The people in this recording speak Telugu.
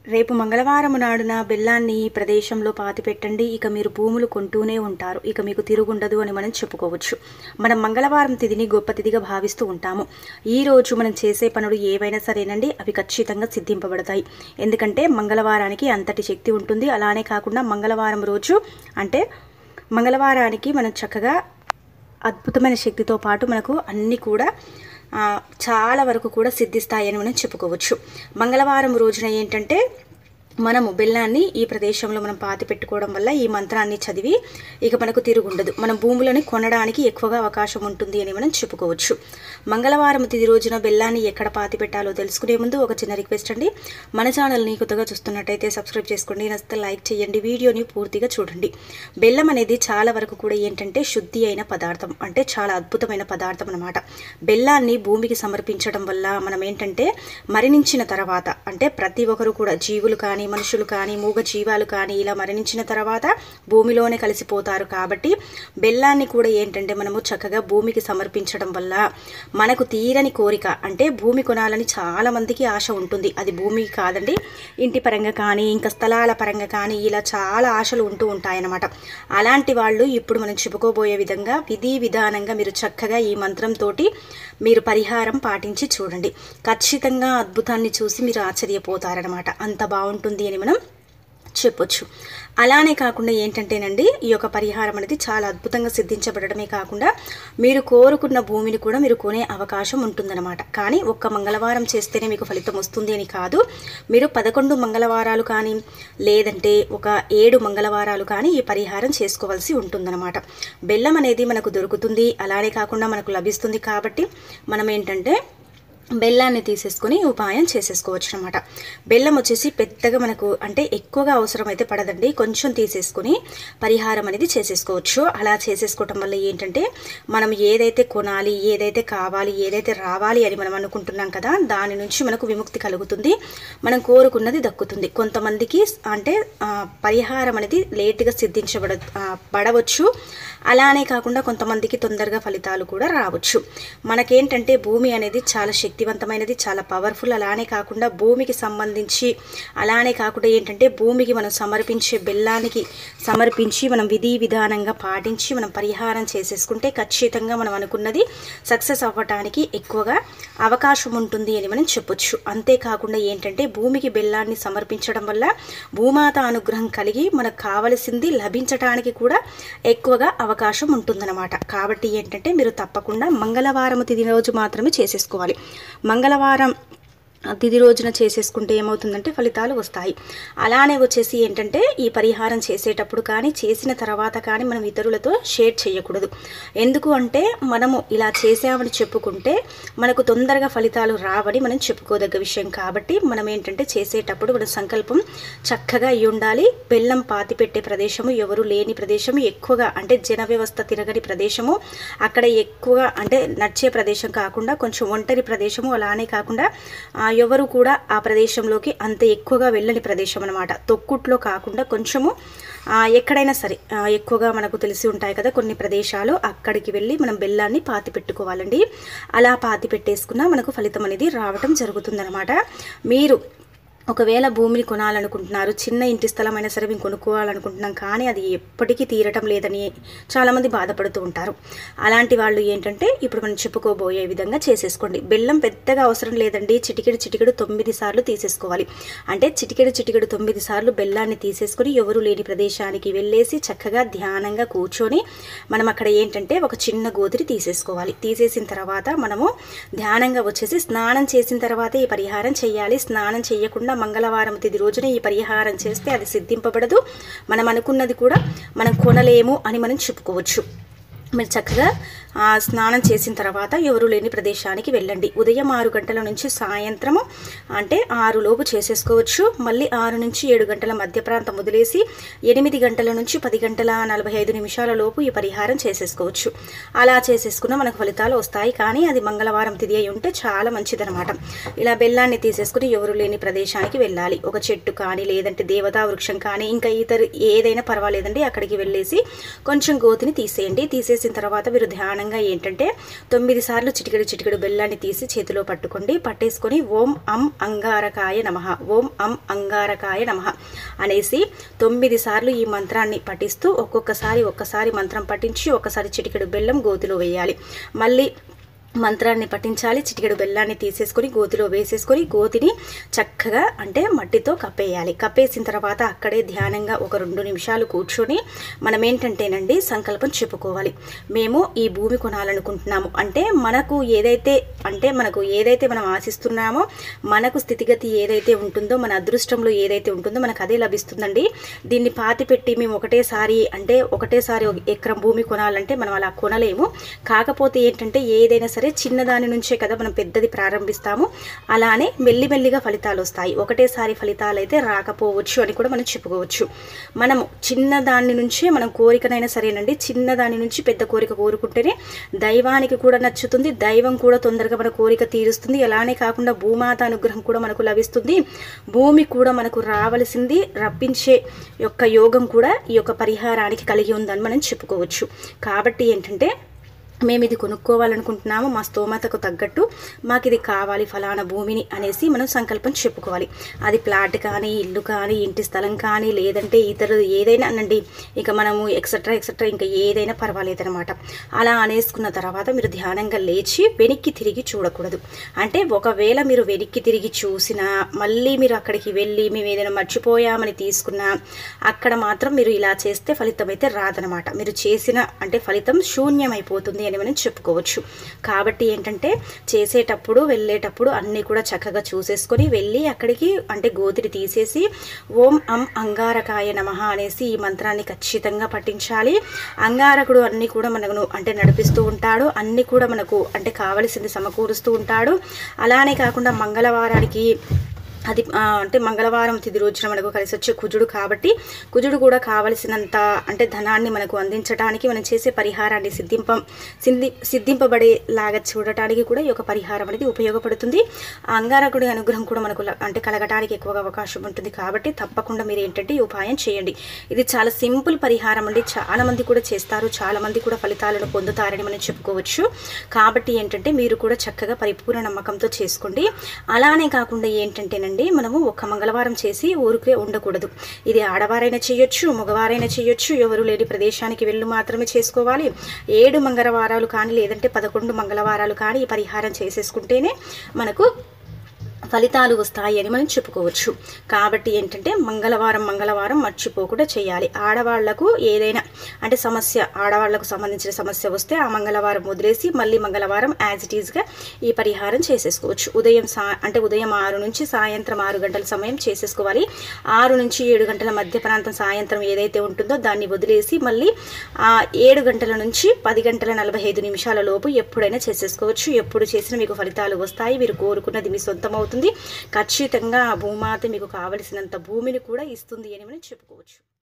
రేపు మంగళవారం నాడున బెల్లాన్ని ఈ ప్రదేశంలో పాతిపెట్టండి. ఇక మీరు భూములు కొంటూనే ఉంటారు. ఇక మీకు తిరుగుండదు అని మనం చెప్పుకోవచ్చు. మనం మంగళవారం తిథిని గొప్ప తిథిగా భావిస్తూ ఉంటాము. ఈ రోజు మనం చేసే పనులు ఏవైనా సరేనండి, అవి ఖచ్చితంగా సిద్ధింపబడతాయి. ఎందుకంటే మంగళవారానికి అంతటి శక్తి ఉంటుంది. అలానే కాకుండా మంగళవారం రోజు అంటే మంగళవారానికి మనం చక్కగా అద్భుతమైన శక్తితో పాటు మనకు అన్నీ కూడా చాలా వరకు కూడా సిద్ధిస్తాయని మనం చెప్పుకోవచ్చు. మంగళవారం రోజున ఏంటంటే మనము బెల్లాన్ని ఈ ప్రదేశంలో మనం పాతి పెట్టుకోవడం వల్ల ఈ మంత్రాన్ని చదివి ఇక మనకు తిరుగుండదు. మనం భూములని కొనడానికి ఎక్కువగా అవకాశం ఉంటుంది అని మనం చెప్పుకోవచ్చు. మంగళవారం తిథి రోజున బెల్లాన్ని ఎక్కడ పాతి పెట్టాలో తెలుసుకునే ముందు ఒక చిన్న రిక్వెస్ట్ అండి. మన ఛానల్ని కొత్తగా చూస్తున్నట్టయితే సబ్స్క్రైబ్ చేసుకోండి, నచ్చితే లైక్ చేయండి, వీడియోని పూర్తిగా చూడండి. బెల్లం అనేది చాలా వరకు కూడా ఏంటంటే శుద్ధి అయిన పదార్థం, అంటే చాలా అద్భుతమైన పదార్థం అన్నమాట. బెల్లాన్ని భూమికి సమర్పించడం వల్ల మనం ఏంటంటే మరణించిన తర్వాత, అంటే ప్రతి ఒక్కరు కూడా జీవులు కానీ మనుషులు కానీ మూగ జీవాలు కానీ ఇలా మరణించిన తర్వాత భూమిలోనే కలిసిపోతారు. కాబట్టి బెల్లాన్ని కూడా ఏంటంటే మనము చక్కగా భూమికి సమర్పించడం వల్ల మనకు తీరని కోరిక, అంటే భూమి కొనాలని చాలా మందికి ఆశ ఉంటుంది. అది భూమికి కాదండి, ఇంటి పరంగా కానీ ఇంకా స్థలాల పరంగా కానీ ఇలా చాలా ఆశలు ఉంటూ ఉంటాయన్నమాట. అలాంటి వాళ్ళు ఇప్పుడు మనం చెప్పుకోబోయే విధంగా విధి విధానంగా మీరు చక్కగా ఈ మంత్రంతో మీరు పరిహారం పాటించి చూడండి. ఖచ్చితంగా అద్భుతాన్ని చూసి మీరు ఆశ్చర్యపోతారనమాట. అంత బాగుంటుంది అని మనం చెప్పొచ్చు. అలానే కాకుండా ఏంటంటేనండి, ఈ యొక్క పరిహారం అనేది చాలా అద్భుతంగా సిద్ధించబడమే కాకుండా మీరు కోరుకున్న భూమిని కూడా మీరు కొనే అవకాశం ఉంటుందన్నమాట. కానీ ఒక్క మంగళవారం చేస్తేనే మీకు ఫలితం వస్తుంది అని కాదు. మీరు 11 మంగళవారాలు కానీ లేదంటే ఒక 7 మంగళవారాలు కానీ ఈ పరిహారం చేసుకోవాల్సి ఉంటుందన్నమాట. బెల్లం అనేది మనకు దొరుకుతుంది, అలానే కాకుండా మనకు లభిస్తుంది. కాబట్టి మనం ఏంటంటే బెల్లాన్ని తీసేసుకొని ఉపాయం చేసేసుకోవచ్చు అనమాట. బెల్లం వచ్చేసి పెద్దగా మనకు అంటే ఎక్కువగా అవసరం అయితే పడదండి, కొంచెం తీసేసుకొని పరిహారం అనేది చేసేసుకోవచ్చు. అలా చేసేసుకోవటం వల్ల ఏంటంటే మనం ఏదైతే కొనాలి, ఏదైతే కావాలి, ఏదైతే రావాలి అని మనం అనుకుంటున్నాం కదా, దాని నుంచి మనకు విముక్తి కలుగుతుంది, మనం కోరుకున్నది దక్కుతుంది. కొంతమందికి అంటే పరిహారం అనేది లేటుగా పడవచ్చు. అలానే కాకుండా కొంతమందికి తొందరగా ఫలితాలు కూడా రావచ్చు. మనకేంటంటే భూమి అనేది చాలా శక్తివంతమైనది, చాలా పవర్ఫుల్. అలానే కాకుండా భూమికి సంబంధించి అలానే కాకుండా ఏంటంటే భూమికి మనం సమర్పించే బెల్లానికి సమర్పించి మనం విధి విధానంగా పాటించి మనం పరిహారం చేసేసుకుంటే ఖచ్చితంగా మనం అనుకున్నది సక్సెస్ అవ్వటానికి ఎక్కువగా అవకాశం ఉంటుంది అని మనం చెప్పొచ్చు. అంతేకాకుండా ఏంటంటే భూమికి బెల్లాన్ని సమర్పించడం వల్ల భూమాత అనుగ్రహం కలిగి మనకు కావలసింది లభించటానికి కూడా ఎక్కువగా అవకాశం ఉంటుందన్నమాట. కాబట్టి ఏంటంటే మీరు తప్పకుండా మంగళవారం తిథి రోజు మాత్రమే చేసేసుకోవాలి. మంగళవారం తిథి రోజున చేసేసుకుంటే ఏమవుతుందంటే ఫలితాలు వస్తాయి. అలానే వచ్చేసి ఏంటంటే ఈ పరిహారం చేసేటప్పుడు కానీ చేసిన తర్వాత కానీ మనం ఇతరులతో షేర్ చేయకూడదు. ఎందుకు అంటే మనము ఇలా చేసామని చెప్పుకుంటే మనకు తొందరగా ఫలితాలు రావని మనం చెప్పుకోదగ్గ విషయం. కాబట్టి మనం ఏంటంటే చేసేటప్పుడు మన సంకల్పం చక్కగా అయి ఉండాలి. బెల్లం పాతి పెట్టే ప్రదేశము ఎవరు లేని ప్రదేశము, ఎక్కువగా అంటే జన వ్యవస్థ తిరగని ప్రదేశము, అక్కడ ఎక్కువగా అంటే నడిచే ప్రదేశం కాకుండా కొంచెం ఒంటరి ప్రదేశము, అలానే కాకుండా ఎవరు కూడా ఆ ప్రదేశంలోకి అంత ఎక్కువగా వెళ్ళని ప్రదేశం అనమాట. తొక్కుట్లో కాకుండా కొంచెము ఎక్కడైనా సరే ఎక్కువగా మనకు తెలిసి ఉంటాయి కదా కొన్ని ప్రదేశాలు, అక్కడికి వెళ్ళి మనం బెల్లాన్ని పాతి పెట్టుకోవాలండి. అలా పాతి పెట్టేసుకున్నా మనకు ఫలితం అనేది రావటం జరుగుతుందన్నమాట. మీరు ఒకవేళ భూమిని కొనాలనుకుంటున్నారు, చిన్న ఇంటి స్థలం అయినా సరే మేము కొనుక్కోవాలనుకుంటున్నాం కానీ అది ఎప్పటికీ తీరటం లేదని చాలామంది బాధపడుతూ ఉంటారు. అలాంటి వాళ్ళు ఏంటంటే ఇప్పుడు మనం చెప్పుకోబోయే విధంగా చేసేసుకోండి. బెల్లం పెద్దగా అవసరం లేదండి, చిటికెడు 9 సార్లు తీసేసుకోవాలి. అంటే చిటికెడు 9 సార్లు బెల్లాన్ని తీసేసుకొని ఎవరు లేని ప్రదేశానికి వెళ్ళేసి చక్కగా ధ్యానంగా కూర్చొని మనం అక్కడ ఏంటంటే ఒక చిన్న గోతిని తీసేసుకోవాలి. తీసేసిన తర్వాత మనము ధ్యానంగా వచ్చేసి స్నానం చేసిన తర్వాత ఈ పరిహారం చేయాలి. స్నానం చేయకుండా మంగళవారం తిథి రోజున ఈ పరిహారం చేస్తే అది సిద్ధింపబడదు. మనం అనుకున్నది కూడా మనం కొనలేము అని మనం చెప్పుకోవచ్చు. మీరు చక్కగా స్నానం చేసిన తర్వాత ఎవరు లేని ప్రదేశానికి వెళ్ళండి. ఉదయం 6 గంటల నుంచి సాయంత్రము అంటే 6 లోపు చేసేసుకోవచ్చు. మళ్ళీ 6 నుంచి 7 గంటల మధ్య ప్రాంతం వదిలేసి 8 గంటల నుంచి 10 గంటల 45 నిమిషాల లోపు ఈ పరిహారం చేసేసుకోవచ్చు. అలా చేసేసుకున్న మనకు ఫలితాలు వస్తాయి. కానీ అది మంగళవారం తిథి అయి ఉంటే చాలా మంచిదనమాట. ఇలా బెల్లాన్ని తీసేసుకుని ఎవరు లేని ప్రదేశానికి వెళ్ళాలి. ఒక చెట్టు కానీ లేదంటే దేవతా వృక్షం కానీ ఇంకా ఇతర ఏదైనా పర్వాలేదండి, అక్కడికి వెళ్ళేసి కొంచెం గోతిని తీసేయండి. తీసేసి కప్పేసిన తర్వాత మీరు ధ్యానంగా ఏంటంటే 9 సార్లు చిటికెడు బెల్లాన్ని తీసి చేతిలో పట్టేసుకొని ఓం అం అంగారకాయ నమః, ఓం అం అంగారకాయ నమః అనేసి 9 సార్లు ఈ మంత్రాన్ని పఠిస్తూ ఒక్కసారి మంత్రం పఠించి ఒకసారి చిటికెడు బెల్లం గోతిలో వేయాలి. మళ్ళీ మంత్రాన్ని పఠించాలి. చిటికెడు బెల్లాన్ని తీసేసుకొని గోతిలో వేసేసుకొని గోతిని చక్కగా అంటే మట్టితో కప్పేయాలి. కప్పేసిన తర్వాత అక్కడే ధ్యానంగా ఒక 2 నిమిషాలు కూర్చొని మనం ఏంటంటేనండి సంకల్పం చెప్పుకోవాలి. మేము ఈ భూమి కొనాలనుకుంటున్నాము అంటే మనకు ఏదైతే మనం ఆశిస్తున్నామో, మనకు స్థితిగతి ఏదైతే ఉంటుందో, మన అదృష్టంలో ఏదైతే ఉంటుందో మనకు అదే లభిస్తుందండి. దీన్ని పాతిపెట్టి మేము ఒకటేసారి 1 ఎకరం భూమి కొనాలంటే మనం అలా కొనలేము. కాకపోతే ఏంటంటే ఏదైనా సరే చిన్నదాని నుంచే కదా మనం పెద్దది ప్రారంభిస్తాము. అలానే మెల్లిమెల్లిగా ఫలితాలు వస్తాయి. ఒకటేసారి ఫలితాలు అయితే రాకపోవచ్చు అని కూడా మనం చెప్పుకోవచ్చు. మనము చిన్నదాని నుంచే మనం కోరికనైనా సరేనండి, చిన్నదాని నుంచి పెద్ద కోరిక కోరుకుంటేనే దైవానికి కూడా నచ్చుతుంది, దైవం కూడా తొందరగా మన కోరిక తీరుస్తుంది. అలానే కాకుండా భూమాత అనుగ్రహం కూడా మనకు లభిస్తుంది. భూమి కూడా మనకు రావలసింది రప్పించే యొక్క యోగం కూడా ఈ యొక్క పరిహారానికి కలిగి ఉందని మనం చెప్పుకోవచ్చు. కాబట్టి ఏంటంటే మేము ఇది కొనుక్కోవాలనుకుంటున్నాము, మా స్తోమతకు తగ్గట్టు మాకు ఇది కావాలి ఫలానా భూమిని అనేసి మనం సంకల్పం చెప్పుకోవాలి. అది ప్లాట్ కానీ, ఇల్లు కానీ, ఇంటి స్థలం కానీ, లేదంటే ఇతరులు ఏదైనా అనండి, ఇక మనము ఎక్సెట్రా ఇంకా ఏదైనా పర్వాలేదనమాట. అలా అనేసుకున్న తర్వాత మీరు ధ్యానంగా లేచి వెనక్కి తిరిగి చూడకూడదు. అంటే ఒకవేళ మీరు వెనక్కి తిరిగి చూసినా మళ్ళీ మీరు అక్కడికి వెళ్ళి మేము ఏదైనా మర్చిపోయామని తీసుకున్నా అక్కడ మాత్రం మీరు ఇలా చేస్తే ఫలితం అయితే రాదనమాట. మీరు చేసిన అంటే ఫలితం శూన్యమైపోతుంది అని మనం చెప్పుకోవచ్చు. కాబట్టి ఏంటంటే చేసేటప్పుడు వెళ్ళేటప్పుడు అన్నీ కూడా చక్కగా చూసేసుకొని వెళ్ళి అక్కడికి అంటే గోతిని తీసేసి ఓం అం అంగారకాయ నమః అనేసి ఈ మంత్రాన్ని ఖచ్చితంగా పఠించాలి. అంగారకుడు అన్నీ కూడా మనకు అంటే నడిపిస్తూ ఉంటాడు, అన్నీ కూడా మనకు అంటే కావలసింది సమకూరుస్తూ ఉంటాడు. అలానే కాకుండా మంగళవారానికి అది అంటే మంగళవారం తిథి రోజున మనకు కలిసి వచ్చే కుజుడు కాబట్టి కుజుడు కూడా కావలసినంత అంటే ధనాన్ని మనకు అందించడానికి మనం చేసే పరిహారాన్ని సిద్ధింపబడేలాగా చూడటానికి కూడా ఈ యొక్క పరిహారం అనేది ఉపయోగపడుతుంది. అంగారకుడి అనుగ్రహం కూడా మనకు అంటే కలగడానికి ఎక్కువగా అవకాశం ఉంటుంది. కాబట్టి తప్పకుండా మీరు ఏంటంటే ఈ ఉపాయం చేయండి. ఇది చాలా సింపుల్ పరిహారం అండి, చాలా మంది కూడా చేస్తారు, చాలా మంది కూడా ఫలితాలను పొందుతారని మనం చెప్పుకోవచ్చు. కాబట్టి ఏంటంటే మీరు కూడా చక్కగా పరిపూర్ణ నమ్మకంతో చేసుకోండి. అలానే కాకుండా ఏంటంటేనండి మనము ఒక మంగళవారం చేసి ఊరికే ఉండకూడదు. ఇది ఆడవారైనా చేయొచ్చు, మగవారైనా చేయొచ్చు. ఎవరు లేని ప్రదేశానికి వెళ్ళి మాత్రమే చేసుకోవాలి. 7 మంగళవారాలు కానీ లేదంటే 11 మంగళవారాలు కానీ ఈ పరిహారం చేసేసుకుంటేనే మనకు ఫలితాలు వస్తాయి అని మనం చెప్పుకోవచ్చు. కాబట్టి ఏంటంటే మంగళవారం మర్చిపోకుండా చేయాలి. ఆడవాళ్లకు ఏదైనా అంటే ఆడవాళ్లకు సంబంధించిన సమస్య వస్తే ఆ మంగళవారం వదిలేసి మళ్ళీ మంగళవారం యాజ్ ఇట్ ఈజ్గా ఈ పరిహారం చేసేసుకోవచ్చు. ఉదయం 6 నుంచి సాయంత్రం 6 గంటల సమయం చేసేసుకోవాలి. 6 నుంచి 7 గంటల మధ్య ప్రాంతం సాయంత్రం ఏదైతే ఉంటుందో దాన్ని వదిలేసి మళ్ళీ 7 గంటల నుంచి 10 గంటల 45 నిమిషాల లోపు ఎప్పుడైనా చేసేసుకోవచ్చు. ఎప్పుడు చేసినా మీకు ఫలితాలు వస్తాయి. మీరు కోరుకున్నది మీ సొంతం అవుతుంది. ఖచ్చితంగా ఆ భూమాత మీకు కావలసినంత భూమిని కూడా ఇస్తుంది అని మనం చెప్పుకోవచ్చు.